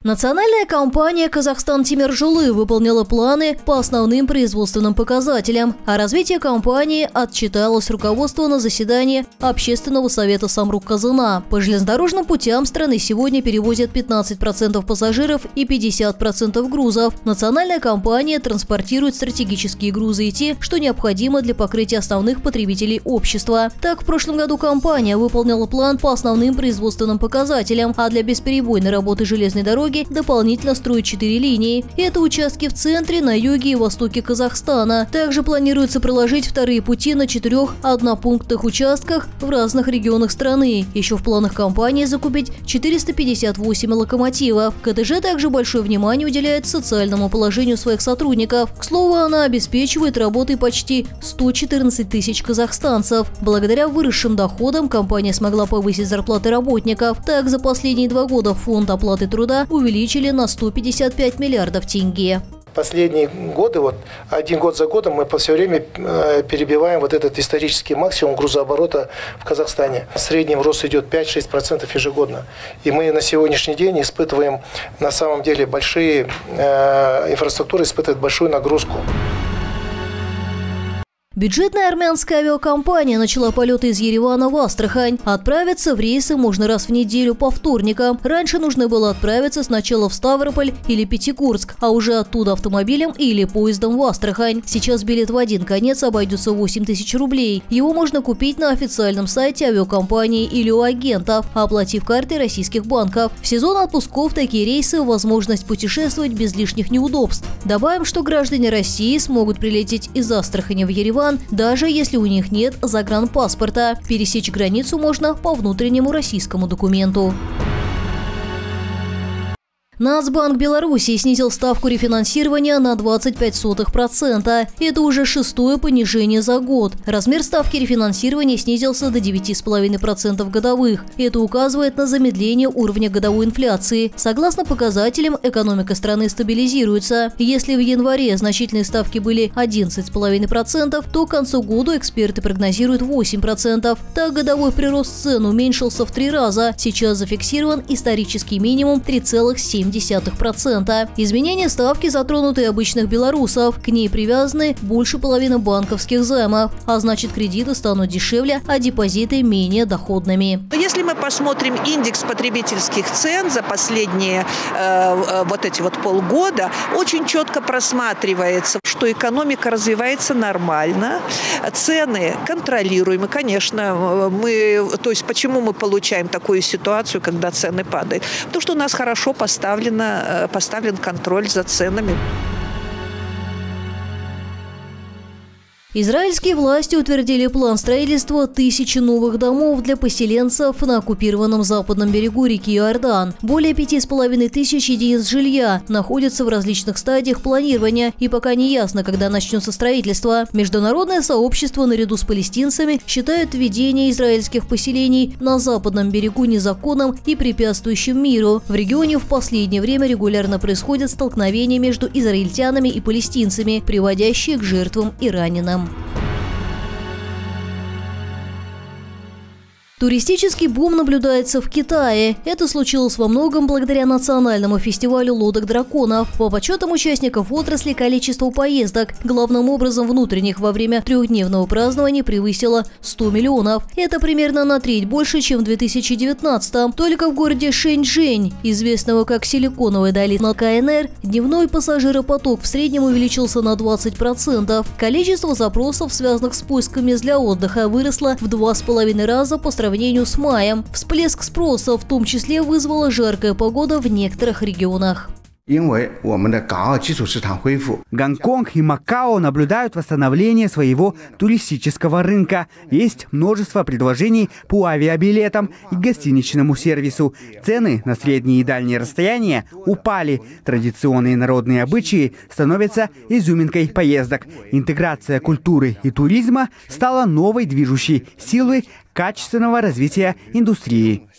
Национальная компания «Казахстан-Тимир-Жолы» выполнила планы по основным производственным показателям, а развитие компании отчиталось руководство на заседании Общественного совета Самрук-Казына. По железнодорожным путям страны сегодня перевозят 15% пассажиров и 50% грузов. Национальная компания транспортирует стратегические грузы и те, что необходимо для покрытия основных потребителей общества. Так, в прошлом году компания выполнила план по основным производственным показателям, а для бесперебойной работы железной дороги дополнительно строят 4 линии. Это участки в центре, на юге и востоке Казахстана. Также планируется проложить вторые пути на 4 однопунктных участках в разных регионах страны. Еще в планах компании закупить 458 локомотивов. КТЖ также большое внимание уделяет социальному положению своих сотрудников. К слову, она обеспечивает работой почти 114 тысяч казахстанцев. Благодаря выросшим доходам компания смогла повысить зарплаты работников. Так, за последние 2 года фонд оплаты труда увеличили на 155 миллиардов тенге. Последние годы, один год за годом, мы все время перебиваем этот исторический максимум грузооборота в Казахстане. В среднем рост идет 5-6% ежегодно. И мы на сегодняшний день испытываем, на самом деле, инфраструктура испытывает большую нагрузку. Бюджетная армянская авиакомпания начала полеты из Еревана в Астрахань. Отправиться в рейсы можно раз в неделю по вторникам. Раньше нужно было отправиться сначала в Ставрополь или Пятигорск, а уже оттуда автомобилем или поездом в Астрахань. Сейчас билет в один конец обойдется 8 тысяч рублей. Его можно купить на официальном сайте авиакомпании или у агентов, оплатив картой российских банков. В сезон отпусков такие рейсы – возможность путешествовать без лишних неудобств. Добавим, что граждане России смогут прилететь из Астрахани в Ереван, даже если у них нет загранпаспорта. Пересечь границу можно по внутреннему российскому документу. Нацбанк Беларуси снизил ставку рефинансирования на 0,25%. Это уже 6-е понижение за год. Размер ставки рефинансирования снизился до 9,5% годовых. Это указывает на замедление уровня годовой инфляции. Согласно показателям, экономика страны стабилизируется. Если в январе значительные ставки были 11,5%, то к концу года эксперты прогнозируют 8%. Так, годовой прирост цен уменьшился в 3 раза. Сейчас зафиксирован исторический минимум 3,7%. Изменение ставки затронут и обычных белорусов. К ней привязаны больше половины банковских займов, а значит, кредиты станут дешевле, а депозиты менее доходными. Если мы посмотрим индекс потребительских цен за последние полгода, очень четко просматривается, что экономика развивается нормально, цены контролируемы. Конечно, почему мы получаем такую ситуацию, когда цены падают? Потому что у нас хорошо поставлен контроль за ценами. Израильские власти утвердили план строительства 1000 новых домов для поселенцев на оккупированном западном берегу реки Иордан. Более 5500 единиц жилья находятся в различных стадиях планирования, и пока не ясно, когда начнется строительство. Международное сообщество наряду с палестинцами считает введение израильских поселений на западном берегу незаконным и препятствующим миру. В регионе в последнее время регулярно происходят столкновения между израильтянами и палестинцами, приводящие к жертвам и раненым. Туристический бум наблюдается в Китае. Это случилось во многом благодаря национальному фестивалю лодок драконов. По подсчетам участников отрасли, количество поездок, главным образом внутренних, во время 3-дневного празднования превысило 100 миллионов. Это примерно на треть больше, чем в 2019-м. Только в городе Шэньчжэнь, известного как Силиконовая долина КНР, дневной пассажиропоток в среднем увеличился на 20%. Количество запросов, связанных с поисками мест для отдыха, выросло в 2,5 раза по сравнению с маем. Всплеск спроса в том числе вызвала жаркая погода в некоторых регионах. Гонконг и Макао наблюдают восстановление своего туристического рынка. Есть множество предложений по авиабилетам и гостиничному сервису. Цены на средние и дальние расстояния упали. Традиционные народные обычаи становятся изюминкой поездок. Интеграция культуры и туризма стала новой движущей силой качественного развития индустрии.